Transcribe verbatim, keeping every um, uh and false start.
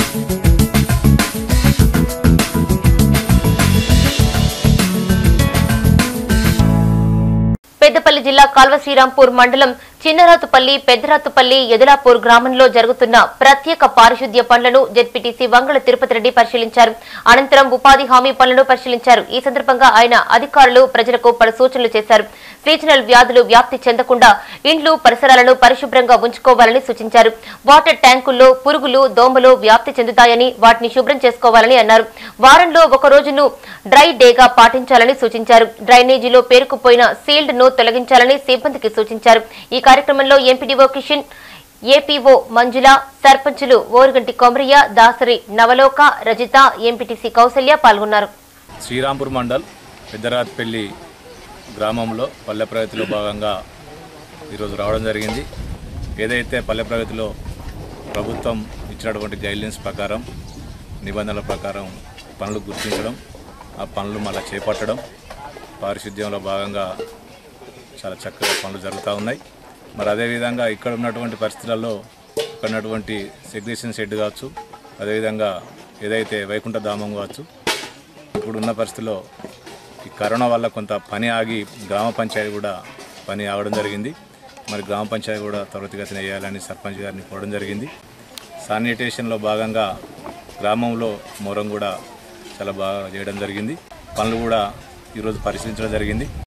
పెద్దపల్లి జిల్లా కాల్వ శ్రీరాంపూర్ మండలం చిన్నరాతుపల్లి పెద్దరాతుపల్లి యదులాపూర్ గ్రామంలో జరుగుతున్న ప్రత్యేక పారిశుద్ధ్య పనులను జెడ్పీటీసీ వంగళ తిరుపతి రెడ్డి పరిశీలించారు. అనంతరం ఉపాధి హామీ పనులను పరిశీలించారు. ఈ సందర్భంగా ఆయన అధికారులు ప్రజలకు పలు సూచనలు చేశారు. సీజనల్ వ్యాధులు వ్యాప్తి చెందకుండా ఇండ్లు పరిసరాలను పరిశుభ్రంగా ఉంచుకోవాలని సూచించారు. వాటర్ ట్యాంకుల్లో పురుగులు దోమలు వ్యాప్తి చెందుతాయని వాటిని శుభ్రం చేసుకోవాలని అన్నారు. వారంలో ఒక రోజును డ్రై డేగా పాటించాలని సూచించారు. డ్రైనేజీలో పేరుకుపోయిన సీల్డ్ ను తొలగించాలని సిబ్బందికి సూచించారు. ఈ కార్యక్రమంలో ఎంపీడీఓ కిషన్, ఏపీఓ మంజుల, సర్పంచులు ఓరుగంటి కొమరయ్య, దాసరి నవలోక, రజిత, ఎంపీటీసీ కౌసల్య పాల్గొన్నారు. శ్రీరాంపూర్ మండల్ పెద్దరాత్పల్లి గ్రామంలో పల్లె ప్రగతిలో భాగంగా ఈరోజు రావడం జరిగింది. ఏదైతే పల్లె ప్రగతిలో ప్రభుత్వం ఇచ్చినటువంటి గైడ్లైన్స్ ప్రకారం నిబంధనల ప్రకారం పనులు గుర్తించడం, ఆ పనులు మళ్ళీ చేపట్టడం, పారిశుద్ధ్యంలో భాగంగా చాలా చక్కగా పనులు జరుగుతూ ఉన్నాయి. మరి అదేవిధంగా ఇక్కడ ఉన్నటువంటి పరిస్థితులలో ఇక్కడ ఉన్నటువంటి సెగ్రేషన్ షెడ్ కావచ్చు, అదేవిధంగా ఏదైతే వైకుంఠ ధామం కావచ్చు, ఇప్పుడున్న పరిస్థితుల్లో ఈ కరోనా వల్ల కొంత పని ఆగి గ్రామ పంచాయతీ కూడా పని ఆగడం జరిగింది. మరి గ్రామ పంచాయతీ కూడా త్వరితగతిన వేయాలని సర్పంచ్ గారిని కోరడం జరిగింది. శానిటేషన్లో భాగంగా గ్రామంలో మొరం కూడా చాలా బాగా చేయడం జరిగింది. పనులు కూడా ఈరోజు పరిశీలించడం జరిగింది.